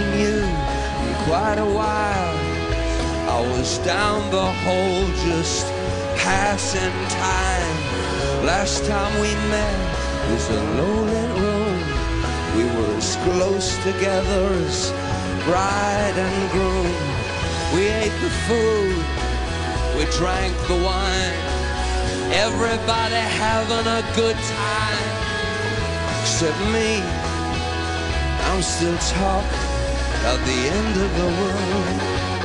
seen you in quite a while. I was down the hall just passing time. Last time we met was a low-lit room. We were as close together as bride and groom. We ate the food, we drank the wine, everybody having a good time. Except me, I'm still talking at the end of the world.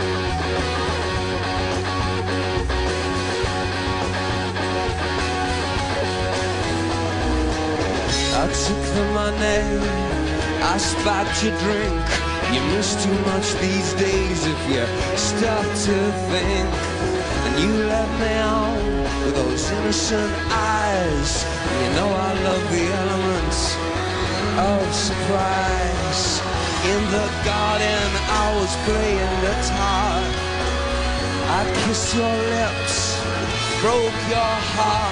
I took the money, I spiked your drink. You miss too much these days if you stop to think. And you let me on with those innocent eyes. You know I love the elements of surprise. In the garden I was playing guitar. I kissed your lips, broke your heart.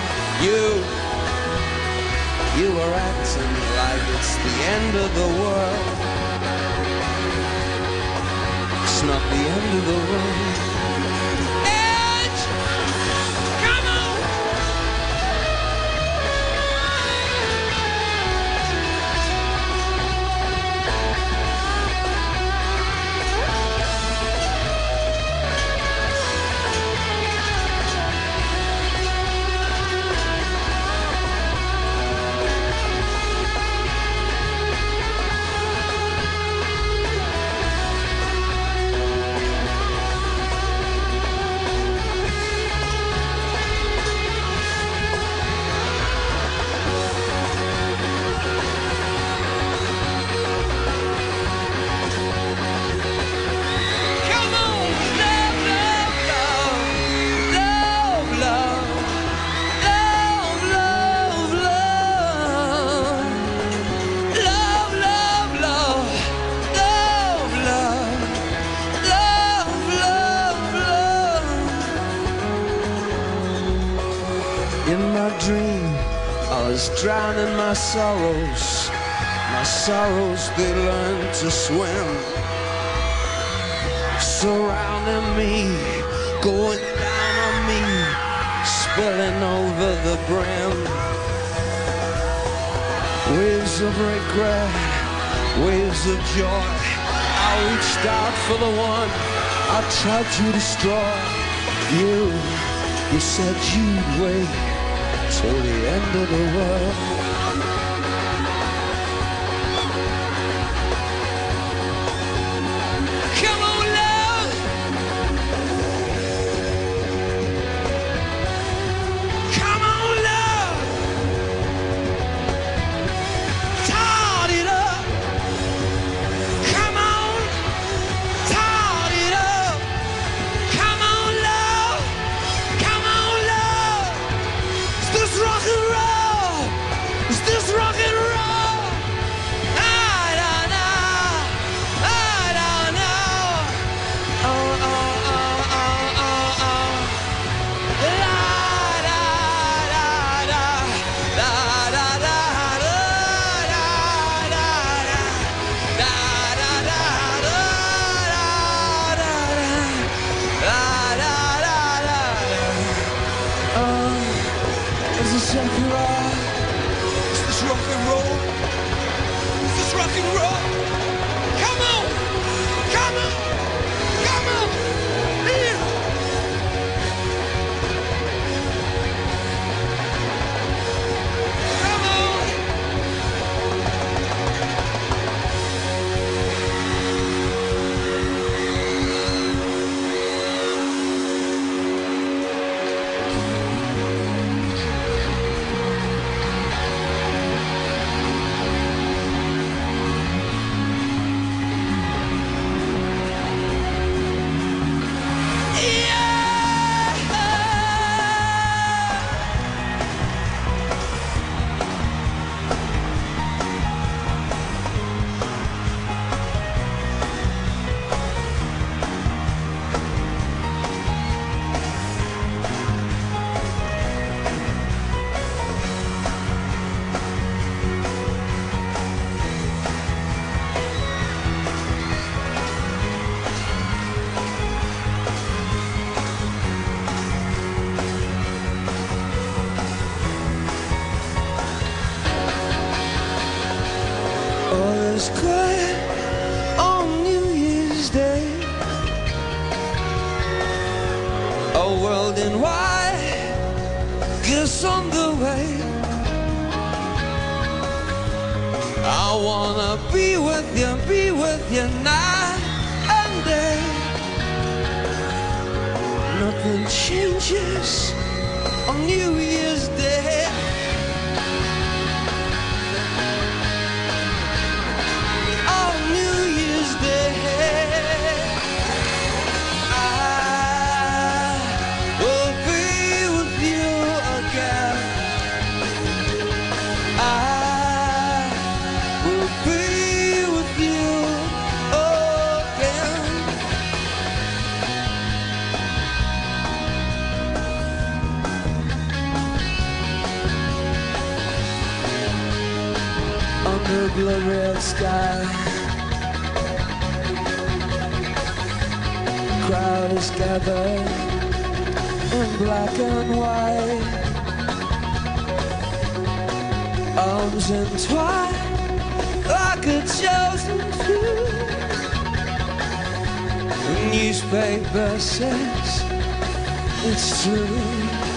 You were acting like it's the end of the world. It's not the end of the world. Edge! Come on! In my dream, I was drowning my sorrows. My sorrows, they learned to swim. Surrounding me, going down on me, spilling over the brim. Waves of regret, waves of joy. I reached out for the one I tried to destroy. You said you'd wait till the end of the world. Come on, love! Come on, love! Tart it up! Come on! Tart it up! Come on, love! Come on, love! This rock and roll! Year's Day, a world in white, kiss on the way. I wanna be with you night and day. Nothing changes on New Year's Day. On New Year's Day, I will be with you again. I will be with you again. Under a blood-red sky, the crowd is gathered in black and white, arms entwined like a chosen few. The newspaper says it's true.